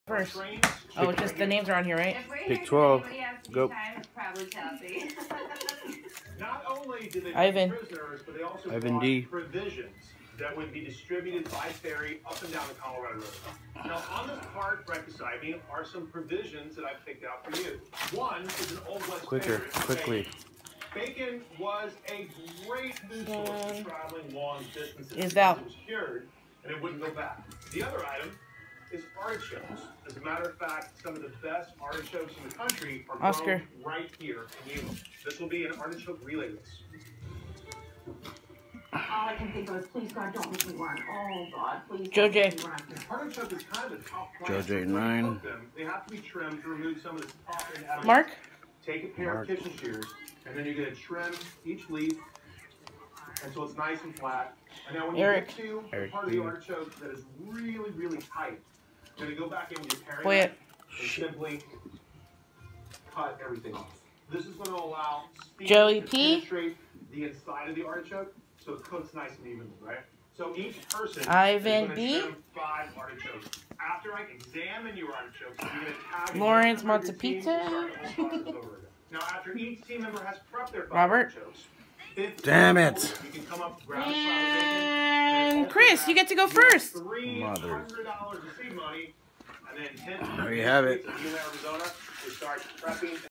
first? Oh, just the names are on here, right? Pick 12. Go. Not only did they Ivan. prisoners, but they also Ivan brought D. provisions that would be distributed by ferry up and down the Colorado River. Now, on this card right beside me are some provisions that I've picked out for you. One is an Old West favorite, Quickly. Bacon was a great food source for traveling long distances. Is that? It was cured, and it wouldn't go bad. The other item is artichokes. As a matter of fact, some of the best artichokes in the country are grown right here in Yuma. This will be an artichoke relay race. All I can think of is, please God, don't make me run. Oh God, please. Joe J. Artichoke is kind of a top plant. Joe J 9. They have to be trimmed to remove some of the top and out. Mark? Take a pair of kitchen shears, and then you're going to trim each leaf until it's nice and flat. And now when you get to the part of the artichoke that is really, really tight, you're going to go back in with your paring knife and simply cut everything off. This is going to allow steam to penetrate the inside of the artichoke so it cooks nice and evenly, right? So each person Ivan is B. going to trim 5 artichokes. After I examine your artichokes, you're going to tag Lawrence wants a pizza. Now, after each team member has prepped their 5 Robert. artichokes, Damn it. you can come up, grab And Chris, you get to go first. $300 of seed money, and then There you have it. Arizona, we start prepping.